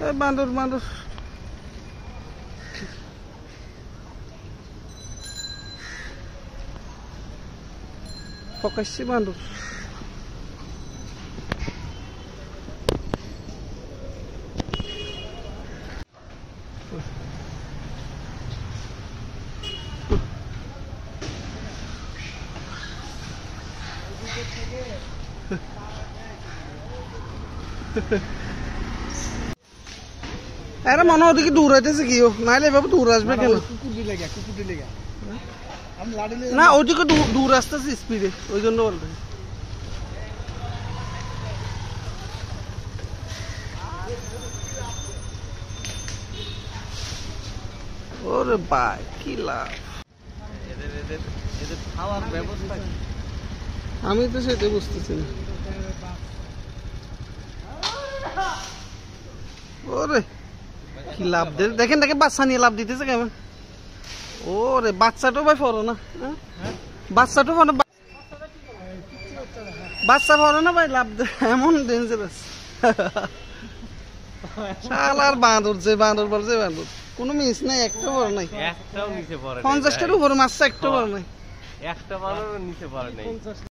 বান্দর বান্দর পকাইছি বান্দর আরে মনে ওদিকে দূর হইতেছে কি নাইলে এভাবে দূর আসবে কেন না ওদিকে দূর আসতেছে স্পিডে ওই জন্য বলতে ওরে ভাই কি লাভ এদের খাওয়ার ব্যবস্থা আমি তো সেটাই বুঝতেছি না ওরে কি লাভ দেখেন দেখেন বাচ্চা নিয়ে লাভ দিতেছে কেমন ওরে বাচ্চাটাও ভাই ফরো না বাচ্চাটাও ফরো বাচ্চা ফরো না ভাই লাভ এমন ডেঞ্জারাস শালার বাঁদর যে বাঁদর বলছে বাঁদর কোনো মিস নাই একটা বড় নাই একটাও নিচে পড়ে 50টার উপরে মাছ একটা বড় নাই একটা বড় নিচে পড়ে নাই